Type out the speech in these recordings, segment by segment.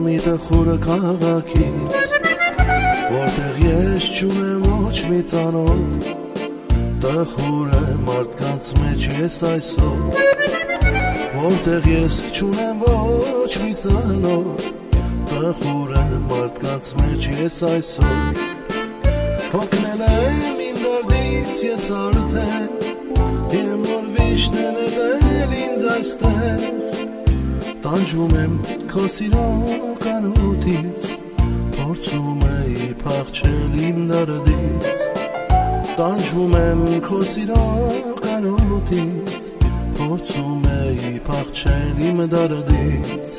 մի տխուրը քաղաքից, որտեղ ես չունեմ ոչ մի ծանոթ, տխուր է մարդկանց մեջ ես այսօր, որտեղ ես չունեմ ոչ մի ծանոթ, տխուր է մարդկանց մեջ ես այսօր, հոգնել եմ իմ դարդից ես արդեն, եմ որ վիշտ է նետել ինձ այստեղ, տանջվում եմ քո սիրոկանոթից, փորձում էի փախչել իմ դարդից, տանջվում եմ քո սիրոկանոթից, փորձում էի փախչել իմ դարդից.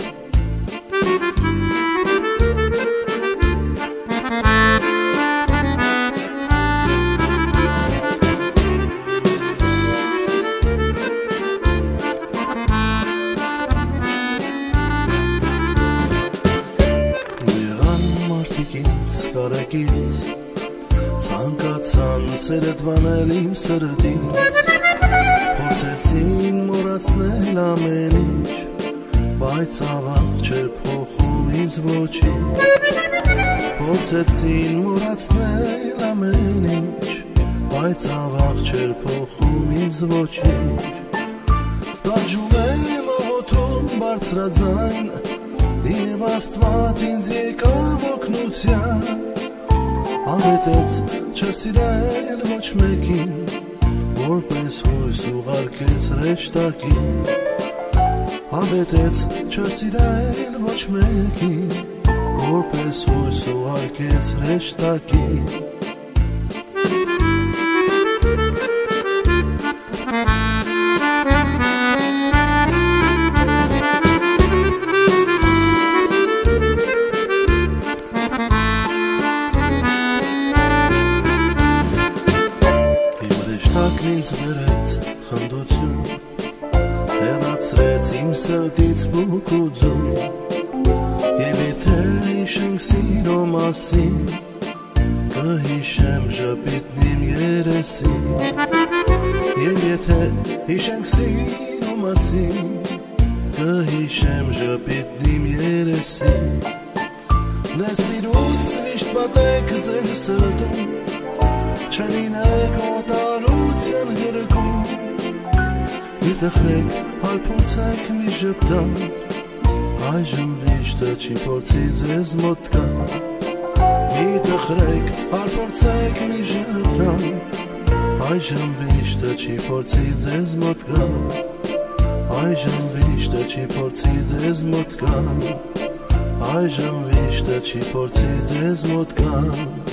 Կարեկից ցանկացան սերդ վանել իմ սրտից, փորձեցին մոռացնել ամեն ինչ, բայց ավաղ չէր փոխում ինձ ոչինչ, փորձեցին մոռացնել ամեն ինչ, բայց ավաղ չէր փոխում ինձ ոչինչ, տանջում եմ աղոթում բարձրաձայն, և Աստված ինձ եկավ օգնության, անհետեց չսիրել ոչ մեկին, որպես հույս ուղարկեց հրեշտակին, անհետեց չսիրել ոչ մեկին, որպես հույս ուղարկեց հրեշտակին. Ինձ վերեց խնդություն, հեռացրեց իմ սրտից բուք ու ձուն, և եթե հիշենք սիրո մասին, կհիշեմ ժպիտն իմ երեսին, և եթե հիշենք սիրո մասին, կհիշեմ ժպիտն իմ երեսին, դե սիրուց միշտ պատեք ձեր սրտում, չլինեք օտարության գրկում, մի տխրեք, հարբոցեք մի ժպտան, այժմ վիշտը չի փորձի ձեզ մոտ կա, մի տխրեք, հարբոցեք մի ժպտան, այժմ վիշտը չի փորձի ձեզ մոտ կա, այժմ վիշտը չի փորձի ձեզ մոտ կա, այժմ վիշտը չի փորձի ձեզ մոտ կա.